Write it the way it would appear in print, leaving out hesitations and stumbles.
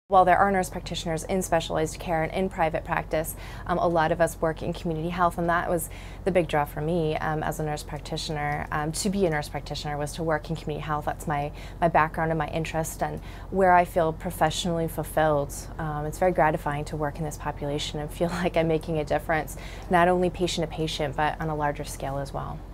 While there are nurse practitioners in specialized care and in private practice, a lot of us work in community health, and that was the big draw for me as a nurse practitioner. To be a nurse practitioner was to work in community health. That's my background and my interest, and where I feel professionally fulfilled. It's very gratifying to work in this population and feel like I'm making a difference, not only patient to patient, but on a larger scale as well.